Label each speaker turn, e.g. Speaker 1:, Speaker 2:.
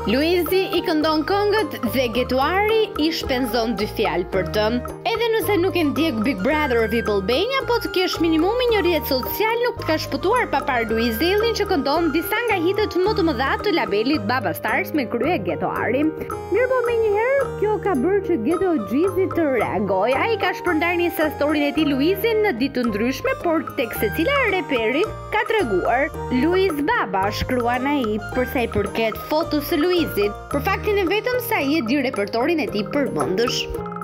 Speaker 1: Luizi i këndon këngët dhe Getoari i shpenzon 2 fjalë për të. Edhe nëse nuk e ndjek Big Brother VIP Albania, po të kesh minimumi një rrjet social, nuk të ka shpëtuar pa parë Luiz Ejllin që këndon disa nga hitet më të mëdha të labelit Baba Stars me krye Getoari. Mirë po menjëherë kjo ka bërë që Geto Gjizzi të reagoj. Ai ka shpërndar një storin e tij Luizin në ditë të ndryshme, por tek secila reperi ka treguar Luiz Baba, shkruan ai për sa i përket fotos së Luizit, për faktin e vetëm se ai e di repertorin e tij përmendësh.